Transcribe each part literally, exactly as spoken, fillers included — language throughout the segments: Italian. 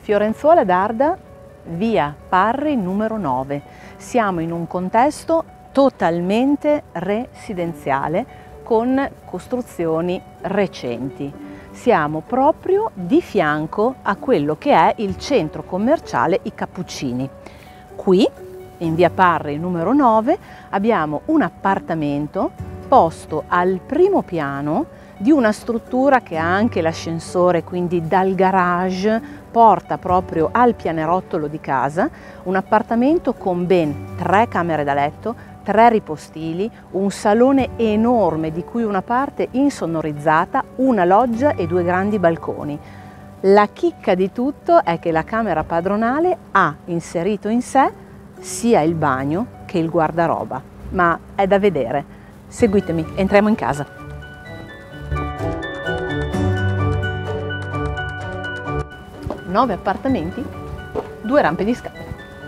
Fiorenzuola d'Arda, via Parri numero nove. Siamo in un contesto totalmente residenziale con costruzioni recenti. Siamo proprio di fianco a quello che è il centro commerciale I Cappuccini. Qui, in via Parri numero nove, abbiamo un appartamento posto al primo piano di una struttura che ha anche l'ascensore, quindi dal garage porta proprio al pianerottolo di casa, un appartamento con ben tre camere da letto, tre ripostili, un salone enorme di cui una parte insonorizzata, una loggia e due grandi balconi. La chicca di tutto è che la camera padronale ha inserito in sé sia il bagno che il guardaroba, ma è da vedere. Seguitemi, entriamo in casa. Nove appartamenti, due rampe di scale.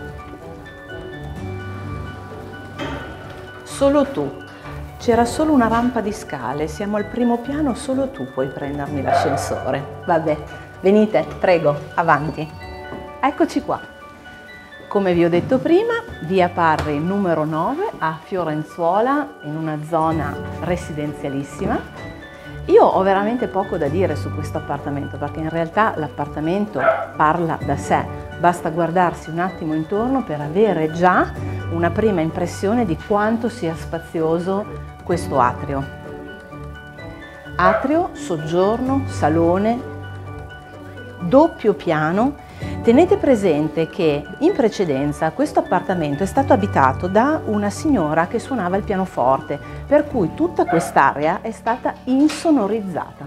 Solo tu. C'era solo una rampa di scale, siamo al primo piano, solo tu puoi prendermi l'ascensore. Vabbè, venite, prego, avanti. Eccoci qua. Come vi ho detto prima, via Parri numero nove a Fiorenzuola, in una zona residenzialissima. Io ho veramente poco da dire su questo appartamento perché in realtà l'appartamento parla da sé, basta guardarsi un attimo intorno per avere già una prima impressione di quanto sia spazioso questo atrio. Atrio, soggiorno, salone, doppio piano. Tenete presente che in precedenza questo appartamento è stato abitato da una signora che suonava il pianoforte, per cui tutta quest'area è stata insonorizzata.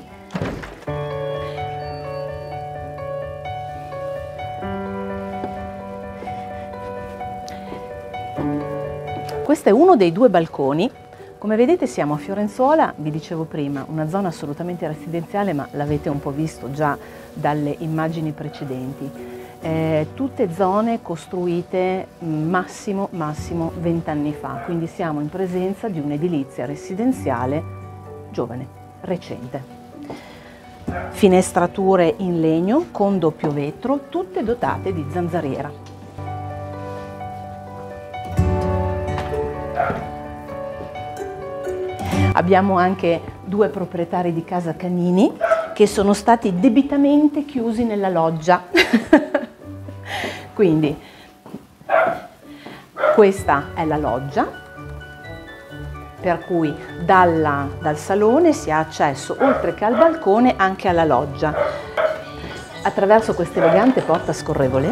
Questo è uno dei due balconi. Come vedete siamo a Fiorenzuola, vi dicevo prima, una zona assolutamente residenziale, ma l'avete un po' visto già dalle immagini precedenti. Eh, tutte zone costruite massimo, massimo venti anni fa, quindi siamo in presenza di un'edilizia residenziale giovane, recente. Finestrature in legno con doppio vetro, tutte dotate di zanzariera. Abbiamo anche due proprietari di casa canini che sono stati debitamente chiusi nella loggia. Quindi questa è la loggia, per cui dalla, dal salone si ha accesso oltre che al balcone anche alla loggia. Attraverso questa elegante porta scorrevole,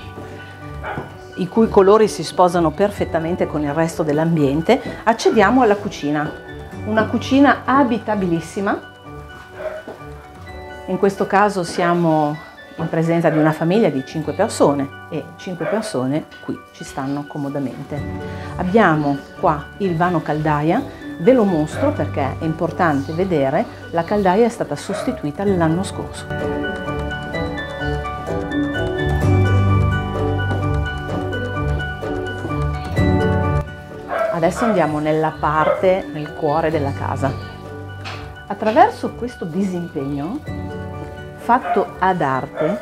i cui colori si sposano perfettamente con il resto dell'ambiente, accediamo alla cucina. Una cucina abitabilissima. In questo caso siamo in presenza di una famiglia di cinque persone e cinque persone qui ci stanno comodamente. Abbiamo qua il vano caldaia, ve lo mostro perché è importante vedere, la caldaia è stata sostituita l'anno scorso. Adesso andiamo nella parte, nel cuore della casa. Attraverso questo disimpegno, fatto ad arte,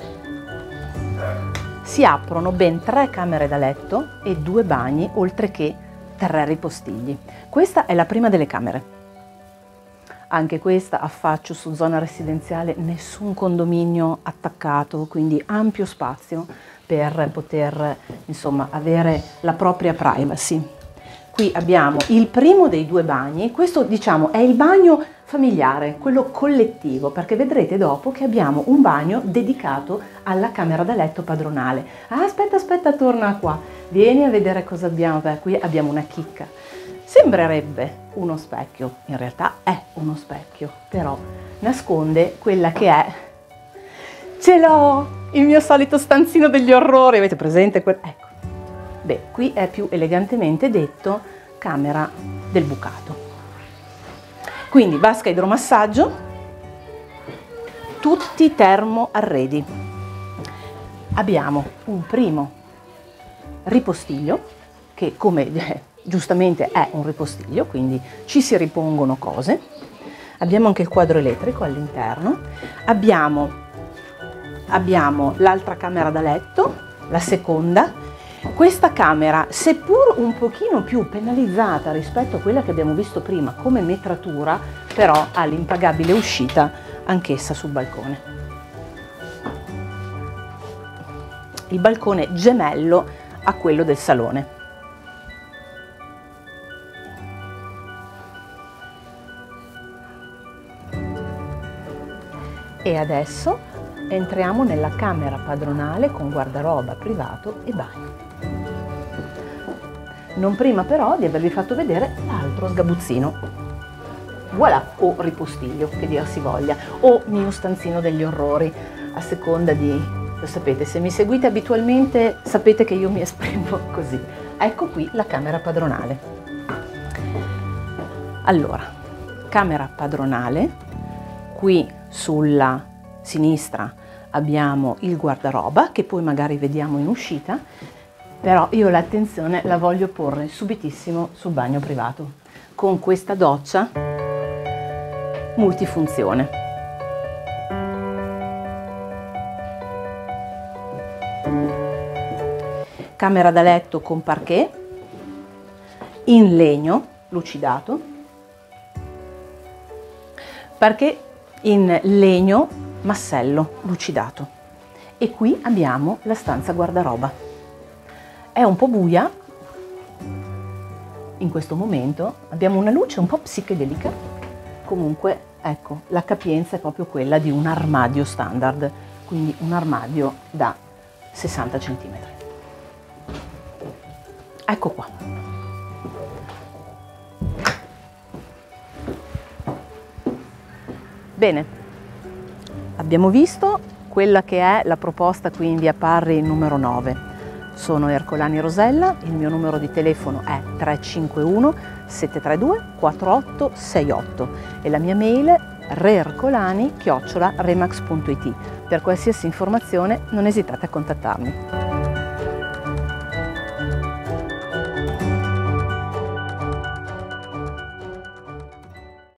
si aprono ben tre camere da letto e due bagni, oltre che tre ripostigli. Questa è la prima delle camere. Anche questa affaccio su zona residenziale, nessun condominio attaccato, quindi ampio spazio per poter, insomma, avere la propria privacy. Qui abbiamo il primo dei due bagni, questo diciamo è il bagno familiare, quello collettivo, perché vedrete dopo che abbiamo un bagno dedicato alla camera da letto padronale. Ah, aspetta, aspetta, torna qua, vieni a vedere cosa abbiamo. Beh, qui abbiamo una chicca. Sembrerebbe uno specchio, in realtà è uno specchio, però nasconde quella che è. Ce l'ho, il mio solito stanzino degli orrori, avete presente? Quel... Ecco. Beh, qui è più elegantemente detto camera del bucato. Quindi vasca idromassaggio, tutti termoarredi. Abbiamo un primo ripostiglio che, come eh, giustamente è un ripostiglio, quindi ci si ripongono cose. Abbiamo anche il quadro elettrico all'interno. Abbiamo abbiamo l'altra camera da letto, la seconda. Questa camera, seppur un pochino più penalizzata rispetto a quella che abbiamo visto prima come metratura, però ha l'impagabile uscita anch'essa sul balcone. Il balcone gemello a quello del salone. E adesso entriamo nella camera padronale con guardaroba privato e bagno. Non prima però di avervi fatto vedere l'altro sgabuzzino. Voilà, o ripostiglio, che dir si voglia, o mio stanzino degli orrori, a seconda di... lo sapete, se mi seguite abitualmente sapete che io mi esprimo così. Ecco qui la camera padronale. Allora, camera padronale, qui sulla sinistra abbiamo il guardaroba che poi magari vediamo in uscita, però io l'attenzione la voglio porre subitissimo sul bagno privato con questa doccia multifunzione. Camera da letto con parquet in legno lucidato, parquet in legno massello lucidato, e qui abbiamo la stanza guardaroba. È un po' buia in questo momento, abbiamo una luce un po' psichedelica, comunque ecco, la capienza è proprio quella di un armadio standard, quindi un armadio da sessanta centimetri. Ecco qua. Bene, abbiamo visto quella che è la proposta qui in via Parri numero nove. Sono Ercolani Rosella, il mio numero di telefono è tre cinque uno sette tre due quattro otto sei otto e la mia mail è reercolani chiocciola remax punto it. Per qualsiasi informazione non esitate a contattarmi.